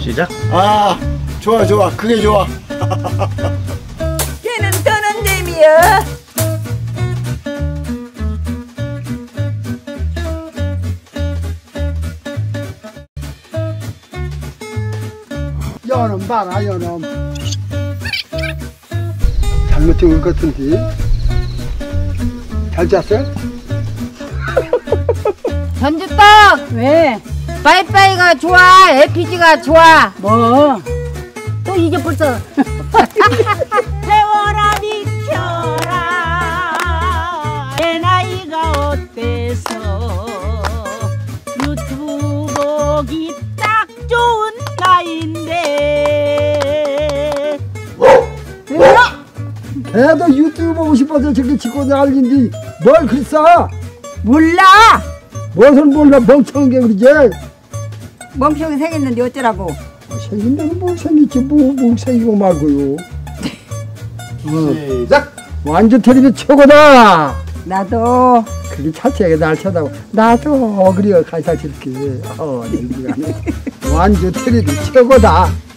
시작. 아, 좋아 좋아, 그게 좋아. 걔는 떠는 재미야. 연놈 봐라, 연놈. 잘못된 것 같은데. 잘 잤어? 전주떡! 왜? 빠이빠이가 좋아? LPG가 좋아? 뭐? 또 이제 벌써. 세월아 비켜라. 내 나이가 어때서 유튜브 보기 딱 좋은 나이인데. 걔도 유튜브 보고 싶어서 저렇게 찍고 난리인데 뭘 글써? 몰라. 무엇을 몰라, 멍청한 게 그러지. 멍청이 생겼는데 어쩌라고. 생긴다면 뭘 생겼지, 뭐 생기고 말고요. 시작! 완전 텔레비 최고다. 나도. 그게 자체가 날 쳐다보. 나도 그래요, 가사 저렇게. 일부가네. 완전 텔레비 최고다.